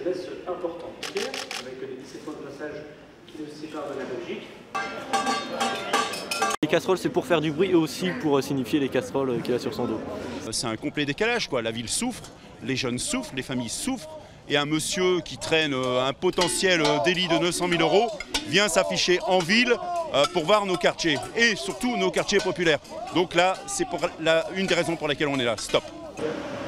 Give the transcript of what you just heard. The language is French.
adresse important. Avec les 17 points de passage qui nous séparent de la Belgique. Les casseroles, c'est pour faire du bruit et aussi pour signifier les casseroles qu'il a sur son dos. C'est un complet décalage, quoi. La ville souffre, les jeunes souffrent, les familles souffrent. Et un monsieur qui traîne un potentiel délit de 900 000 € vient s'afficher en ville pour voir nos quartiers. Et surtout nos quartiers populaires. Donc là, c'est une des raisons pour lesquelles on est là. Stop.